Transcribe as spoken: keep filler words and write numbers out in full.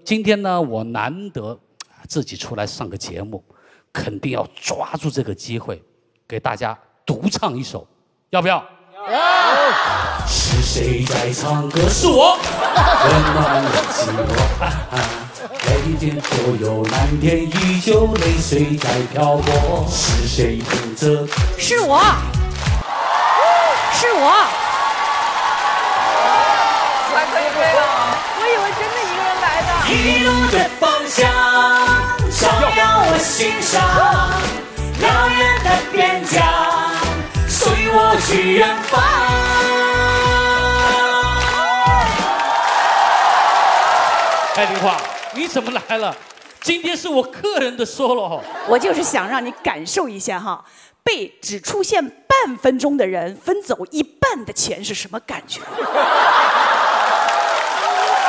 今天呢，我难得自己出来上个节目，肯定要抓住这个机会，给大家独唱一首，要不要？要。是谁在唱歌？是我。温暖了寂寞，啊啊，泪点左右，蓝天依旧，泪水在漂泊。是谁听着？ 是我，是我。 还可以飞了，我以为真的一个人来的。 一路的方向，照耀我心上，遥远的边疆，随我去远方。 哎，林华，你怎么来了？今天是我个人的 solo。 我就是想让你感受一下哈，被只出现半分钟的人分走一半的钱是什么感觉？